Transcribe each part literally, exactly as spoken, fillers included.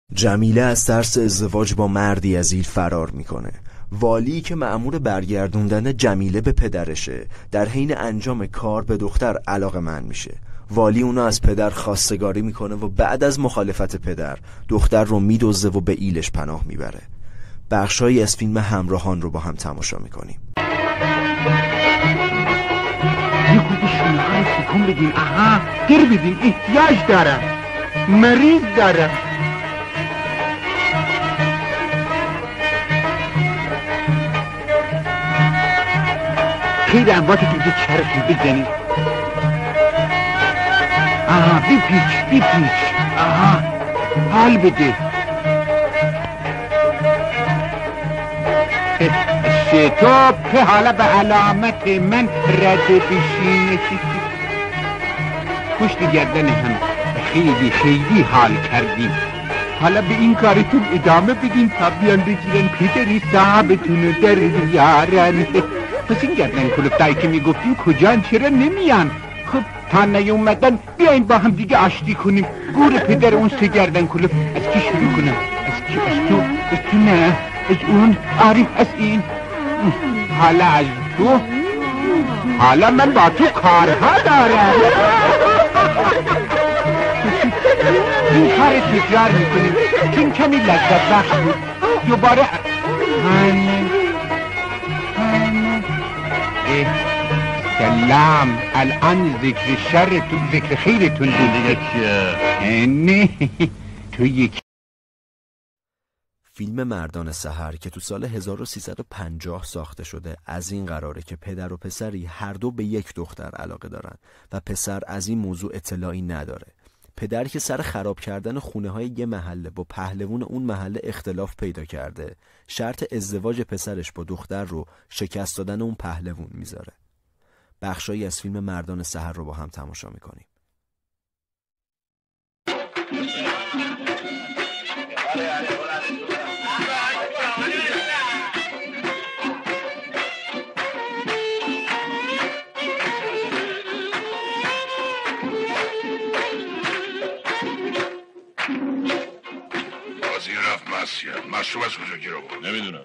جمیله از ترس ازدواج با مردی عزیل فرار میکنه. والی که مأمور برگردوندن جمیله به پدرشه در حین انجام کار به دختر علاقه‌مند میشه. والی اونا از پدر خواستگاری میکنه و بعد از مخالفت پدر دختر رو میدزده و به ایلش پناه میبره. بخشایی از فیلم همراهان رو با هم تماشا میکنیم. یه خودشون های سکون بدین. آها گر بدین، احتیاج دارم، مریض دارم. خیلی انباتتون که چرخی بزنید. آها بیپیچ بیپیچ. آها حال بده. شتاب که حالا به علامت من رد بشین. پشت گردن هم خیلی خیلی حال کردیم. حالا به این کارتون ادامه بدین تا بیان بگیرن پدری صاحبتونو در بیارن. پس این گردن کلوفتایی که میگفتیم کجان، چرا نمیان؟ خب تا نیومدن بیاین با هم دیگه آشتی کنیم. گور پدر اون سه گردن کلوفت. از کی شروع کنم؟ از کی؟ از تو؟ از تو نه؟ از اون؟ آری از این؟ حالا از تو؟ حالا من با تو کارها دارم. این کار تکرار میکنیم چون کمی لذت بخش بود. دوباره همین سلام. الان ذکر شرتون ذکر خیرتون بود دیگه. چیه؟ نه تو یک فیلم مردان سحر که تو سال هزار و سیصد و پنجاه ساخته شده از این قراره که پدر و پسری هر دو به یک دختر علاقه دارن و پسر از این موضوع اطلاعی نداره. پدر که سر خراب کردن خونه های یه محله با پهلوون اون محله اختلاف پیدا کرده، شرط ازدواج پسرش با دختر رو شکست دادن اون پهلوون میذاره. بخشایی از فیلم مردان سحر رو با هم تماشا میکنیم. بازی رفت مسیح مشروب از کجا گیر آورد؟ نمیدونم.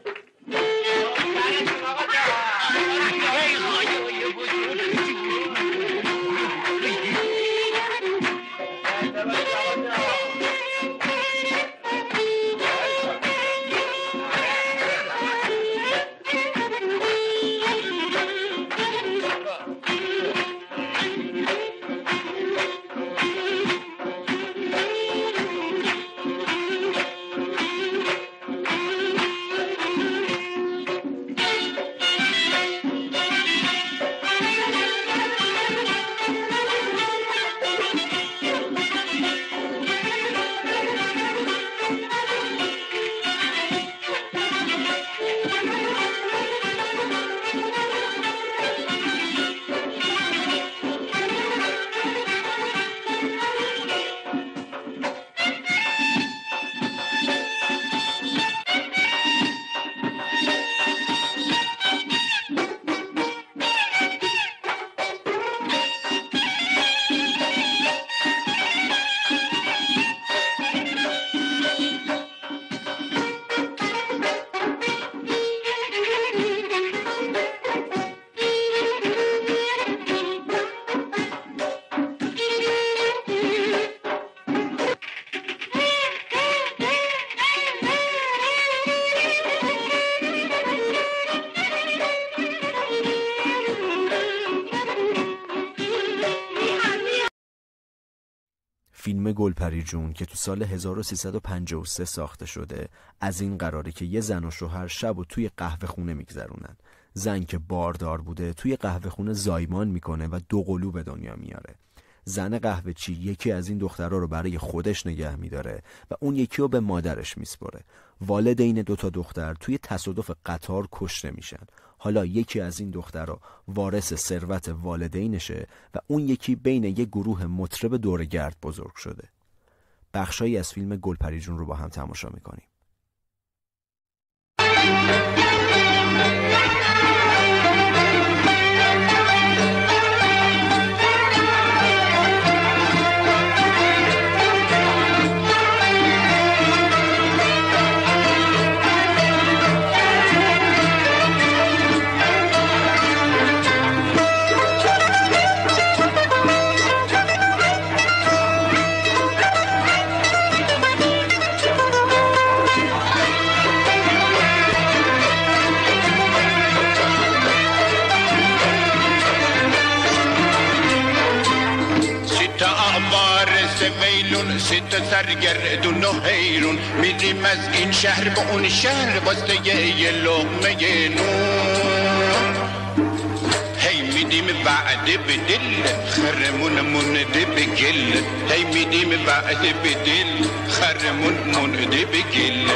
فیلم گلپری جون که تو سال هزار و سیصد و پنجاه و سه ساخته شده از این قراره که یه زن و شوهر شب و توی قهوه خونه میگذرونن. زن که باردار بوده توی قهوه خونه زایمان میکنه و دو قلو به دنیا میاره. زن قهوه چی یکی از این دخترها رو برای خودش نگه میداره و اون یکی رو به مادرش میسپره. والدین دوتا دختر توی تصادف قطار کشته میشن. حالا یکی از این دخترها وارث ثروت والدینشه و اون یکی بین یک گروه مطرب دورگرد بزرگ شده. بخشایی از فیلم گلپری جون رو با هم تماشا میکنیم. سه تا سرگردون و حیرون میریم از این شهر به اون شهر واسه یه لقمه نون. هی میدیم وعده به دل خرمون مونده به گل. هی میدیم وعده به دل خرمون مونده به گل.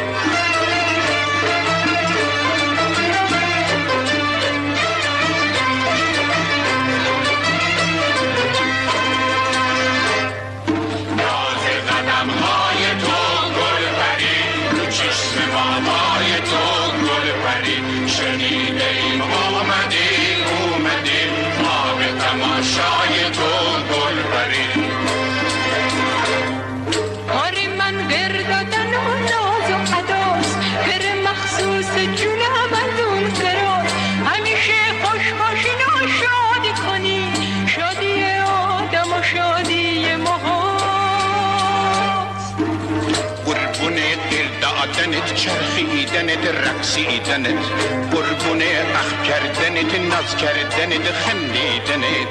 دنت چرخیدنت رقصیدنت قربون اخ کردنت ناز کردنت خندیدنت.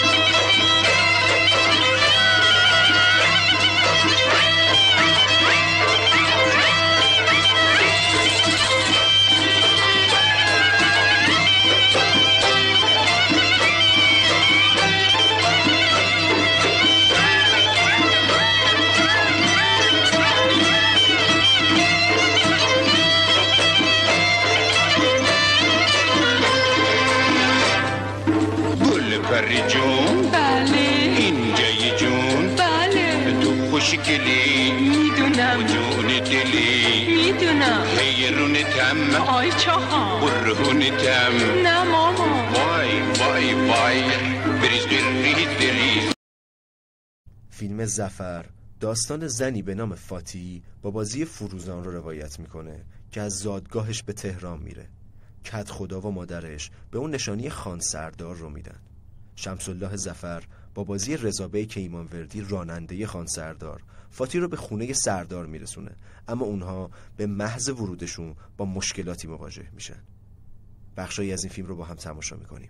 پری جون بله اینجای جون بله تو خوشگلی میدونم جون دلی میدونم حیرونتم آی چاها برهونتم نه ماما وای وای وای بریز بریز بریز. فیلم ظفر داستان زنی به نام فاتی با بازی فروزان رو روایت میکنه که از زادگاهش به تهران میره. کد خدا و مادرش به اون نشانی خان سردار رو میدن. شمس الله ظفر با بازی رضا بیک کیمانوردی راننده خان سردار فاتی رو به خونه سردار میرسونه، اما اونها به محض ورودشون با مشکلاتی مواجه میشن. بخشایی از این فیلم رو با هم تماشا میکنیم.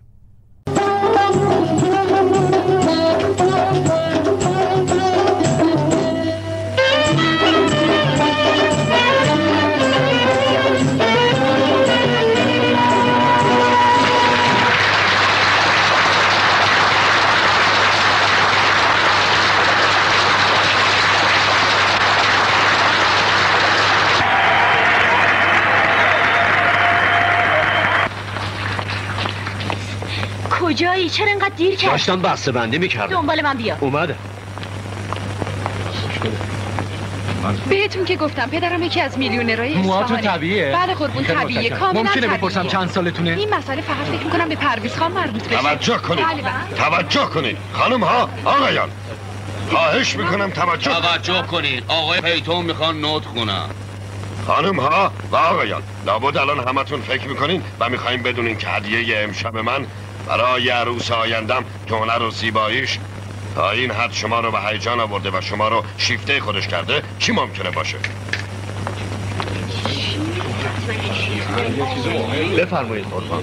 کجایی؟ چرا انقدر دیر کردی؟ داشتم بسته بندی میکردم. دنبال من بیا. اومده. بهتون که گفتم پدرم یکی از میلیونرهای اصفهانه. موهاتون طبیعیه؟ بله قربون طبیعیه، کاملا ممکنه طبیعیه. بپرسم چند سالتونه؟ این مسئله فقط فکر میکنم به پرویز خان مربوط بشه. توجه کنید. بله بله. توجه کنید خانم ها آقایان، خواهش میکنم توجه توجه کنید. آقای پیتون میخوان نوت خونن. خانم ها و آقایان، لابد الان همتون فکر میکنین و میخوایم بدونین که هدیه امشب من برای عروس آیندم که هنر و زیباییش تا این حد شما رو به هیجان آورده و شما رو شیفته خودش کرده چی ممکنه باشه؟ بفرمایید قربان.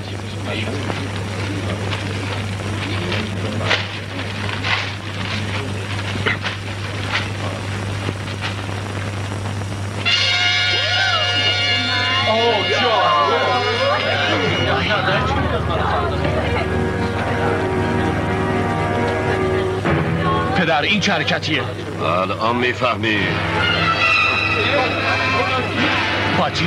پدر این چه حرکتیه؟ الان میفهمی. فاتی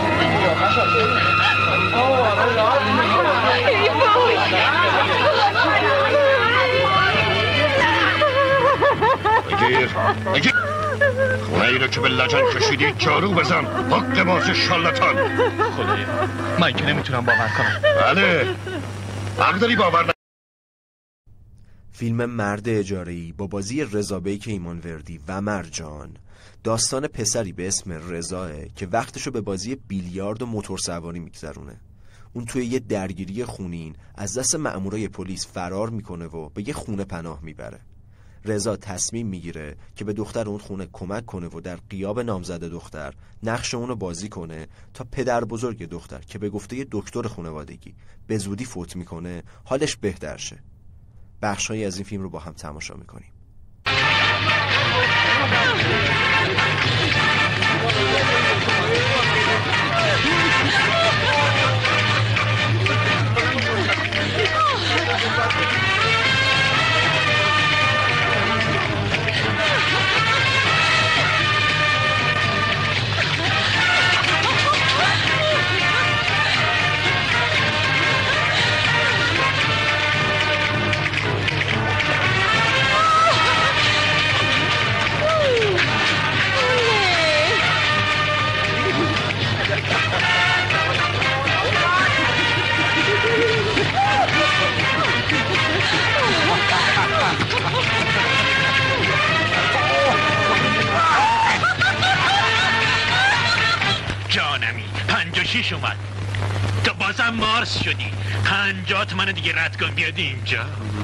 بگیر بگیر خونه ای رو که به لجن کشیدی جارو بزن. حق باز شالتان. خدایا من که نمیتونم باور کنم. بله حق داری باور نکنی. فیلم مرد اجاره‌ای با بازی رضا بیک کیمانوردی و مرجان داستان پسری به اسم رضاه که وقتشو به بازی بیلیارد و موتور سواری میگذرونه. اون توی یه درگیری خونین از دست مأمورای پلیس فرار میکنه و به یه خونه پناه میبره. رضا تصمیم میگیره که به دختر اون خونه کمک کنه و در غیاب نامزد دختر نقش اونو بازی کنه تا پدر بزرگ دختر که به گفته یه دکتر خانوادگی به زودی فوت میکنه حالش بهتر شه. بخشایی از این فیلم رو با هم تماشا میکنیم. جانمی پنجا شیش اومد تو بازم مارس شدی. پنجات منو دیگه رد کن بیاد اینجا.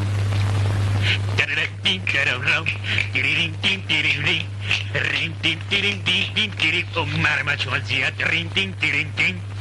ریم درم رو دیریم دیم دیریم ریم ریم دیم دیریم دیم دیم دیریم او مرمچ زیاد ریم دیم دیریم دیم